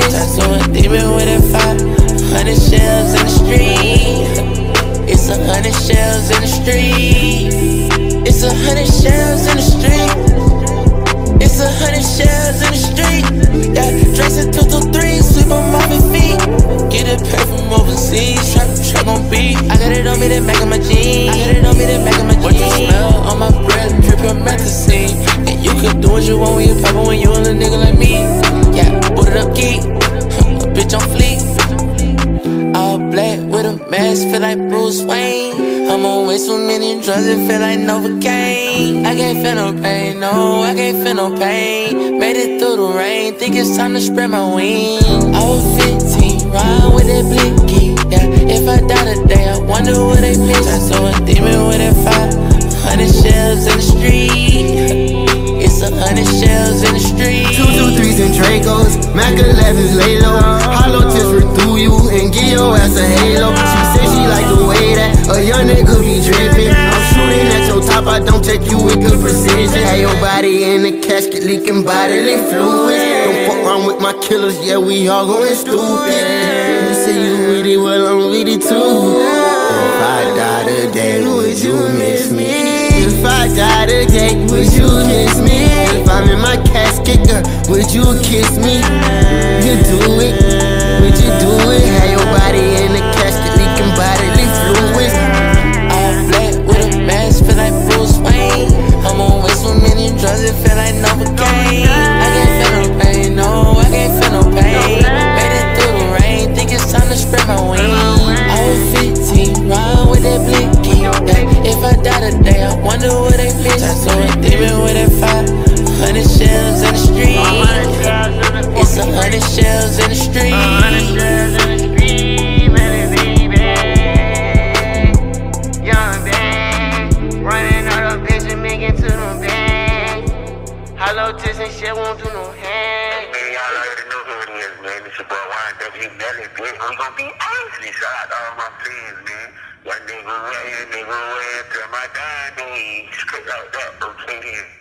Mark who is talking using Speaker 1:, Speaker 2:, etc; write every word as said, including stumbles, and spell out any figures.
Speaker 1: Turn to a demon with a five hundred shells in the street. It's a hundred shells in the street. It's a hundred shells in the street. It's a hundred shells in the street. Yeah, Drake's a two two three, sweep on my feet. Get it paid from overseas, trap trap on beat. I got it on me, that back of my jeans. I got it on me, that back of my jeans. What you smell on my breath, drippin' methazine. And you can do what you want when you poppin' when you a little nigga like me. Yeah, boot it up, geek. A bitch on fleek. All black with a mask, feel like Bruce Wayne. I'm on way too many drugs, it feel like Novocaine. I can't feel no pain, no, I can't feel no pain. Made it through the rain, think it's time to spread my wings. I was fifteen, riding with that blicky, yeah. If I die today, I wonder what they miss. Turn to a demon with that five hundred shells in the street. It's a hundred shells in the street.
Speaker 2: Two two threes and Dracos, Mac elevens lay low. Hollow tips through you and give your ass a halo. She said she like the way that a young nigga be drippin'. I'm shooting at your top, I don't check you with good precision. Have your body in the casket leaking bodily fluids. Don't fuck around with my killers, yeah, we all going stupid. You say you with it, well I'm with it too. If I die today, would you miss me? If I die today, would you miss me? If I'm in my casket, girl, would you kiss me? You do it, would you do it? Have your body in the casket leaking bodily fluids.
Speaker 1: All black with a mask, feel like Bruce Wayne. I'm on way so many drugs, it feel like Novocaine. I can't feel no pain, no, I can't feel no pain. Made it through the rain, think it's time to spread my wings. I was fifteen, riding with that blicky, yeah. If I die today, I wonder what they miss. Turn to a demon with that five hundred shells in the street. It's a hundred shells in the street.
Speaker 2: Hollow tips and shit won't do no hand.
Speaker 3: Man, y'all already know who it is, man. It's your boy Wine W. Melly, bitch. We gon' be honestly. Shout out to all my friends, man. One nigga away, nigga away until my dying day. Straight out that, okay then.